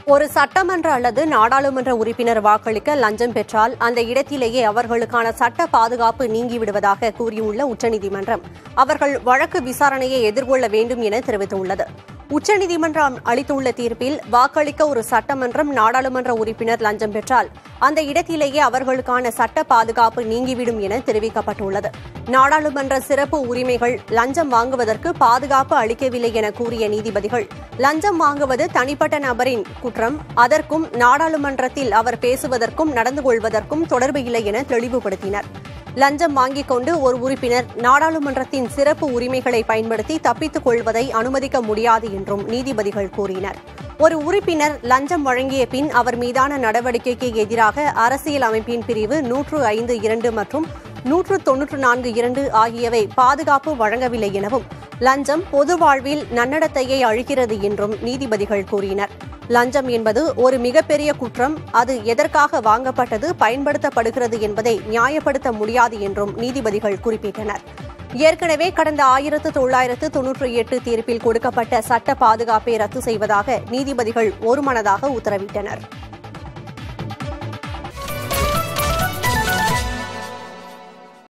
ஒரு சட்டமன்ற அல்லது நாடாளுமன்ற உறுப்பினர் வாக்களிக்க லஞ்சம் பெற்றால் அந்த இடத்திலேயே அவர்களுக்கான சட்ட பாதுகாப்பு நீங்கிவிடுவதாக கூறியுள்ள உச்சநீதிமன்றம் அவர்கள் வழக்கு விசாரணையை எதிர்கொள்ள வேண்டும் என தெரிவித்துள்ளது. உச்சநீதிமன்றம் அளித்துள்ள தீர்ப்பில் வாக்களிக்க ஒரு சட்டமன்றம் நாடாளுமன்ற உறுப்பினர் லஞ்சம் பெற்றால் அந்த இடத்திலேயே அவர்களுக்கான சட்ட பாதுகாப்பு நீங்கிவிடும் என தெரிவிக்கப்பட்டுள்ளது. நாடாளுமன்ற சிறப்பு உரிமைகள் லஞ்சம் வாங்குவதற்கு பாதுகாப்பு அளிக்கவில்லை என கூறிய நீதிபதிகள், லஞ்சம் வாங்குவது தனிப்பட்ட நபரின் குற்றம், அதற்கும் நாடாளுமன்றத்தில் அவர் பேசுவதற்கும் நடந்து கொள்வதற்கும் தொடர்பு இல்லை என தெளிவுபடுத்தினர். லஞ்சம் வாங்கிக் கொண்டு ஒரு உறுப்பினர் நாடாளுமன்றத்தின் சிறப்பு உரிமைகளை பயன்படுத்தி தப்பித்துக் கொள்வதை அனுமதிக்க முடியாது என்றும் நீதிபதிகள் கூறினர். ஒரு உறுப்பினர் லஞ்சம் வழங்கிய பின் அவர் மீதான நடவடிக்கைக்கு எதிராக அரசியல் அமைப்பின் பிரிவு 105(2) மற்றும் 194(2) ஆகியவை பாதுகாப்பு வழங்கவில்லை எனவும், லஞ்சம் பொது வாழ்வில் நன்னடத்தையை அழிக்கிறது என்றும் நீதிபதிகள் கூறினர். லஞ்சம் என்பது ஒரு மிகப்பெரிய குற்றம், அது எதற்காக வாங்கப்பட்டது, பயன்படுத்தப்படுகிறது என்பதை நியாயப்படுத்த முடியாது என்றும் நீதிபதிகள் குறிப்பிட்டனர். ஏற்கனவே கடந்த 1998 தீர்ப்பில் கொடுக்கப்பட்ட சட்ட பாதுகாப்பை ரத்து செய்வதாக நீதிபதிகள் ஒருமனதாக உத்தரவிட்டனர்.